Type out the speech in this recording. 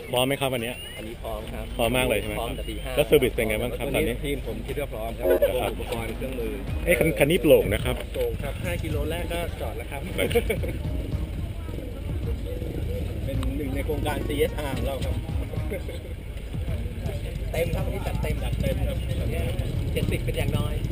พร้อมไหมครับวันนี้อันนี้พร้อมครับพร้อมมากเลยใช่ไหมพร้อมแต่ตี 5 แล้วเซอร์วิสเป็นไงบ้างครับตอนนี้ทีมผมคิดว่าพร้อมครับอุปกรณ์เครื่องมือคันนี้โปร่งนะครับโปร่งครับ5 กิโลแรกก็จอดแล้วครับเป็นหนึ่งในโครงการ CSR ของเราครับเต็มครับวันนี้จัดเต็มครับ70เป็นอย่างน้อย